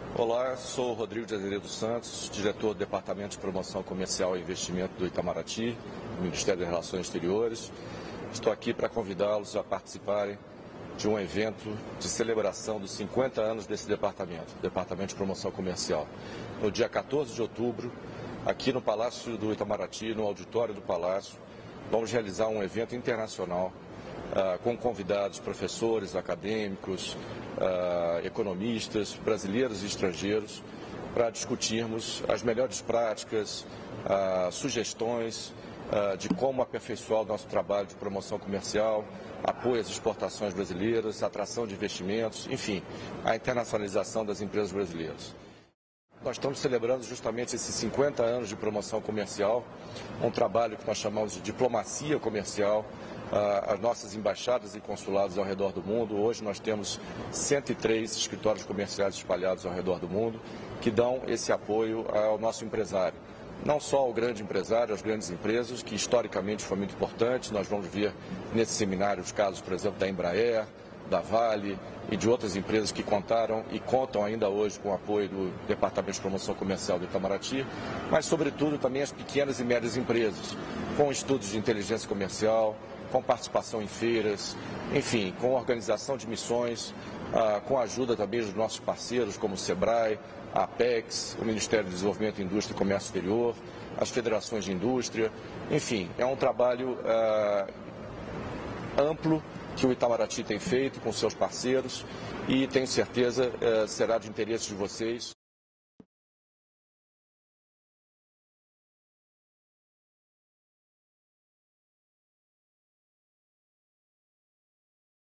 Olá, sou o Rodrigo de Azevedo Santos, diretor do Departamento de Promoção Comercial e Investimento do Itamaraty, do Ministério das Relações Exteriores. Estou aqui para convidá-los a participarem de um evento de celebração dos 50 anos desse departamento, Departamento de Promoção Comercial. No dia 14 de outubro, aqui no Palácio do Itamaraty, no auditório do Palácio, vamos realizar um evento internacional com convidados, professores, acadêmicos, economistas, brasileiros e estrangeiros, para discutirmos as melhores práticas, sugestões de como aperfeiçoar o nosso trabalho de promoção comercial, apoio às exportações brasileiras, atração de investimentos, enfim, a internacionalização das empresas brasileiras. Nós estamos celebrando justamente esses 50 anos de promoção comercial, um trabalho que nós chamamos de diplomacia comercial, as nossas embaixadas e consulados ao redor do mundo. Hoje nós temos 103 escritórios comerciais espalhados ao redor do mundo que dão esse apoio ao nosso empresário. Não só ao grande empresário, às grandes empresas, que historicamente foi muito importante. Nós vamos ver nesse seminário os casos, por exemplo, da Embraer, da Vale e de outras empresas que contaram e contam ainda hoje com o apoio do Departamento de Promoção Comercial do Itamaraty, mas, sobretudo, também as pequenas e médias empresas, com estudos de inteligência comercial, com participação em feiras, enfim, com organização de missões, com a ajuda também dos nossos parceiros, como o SEBRAE, a Apex, o Ministério do Desenvolvimento, Indústria e Comércio Exterior, as federações de indústria, enfim, é um trabalho amplo que o Itamaraty tem feito com seus parceiros e tenho certeza será de interesse de vocês.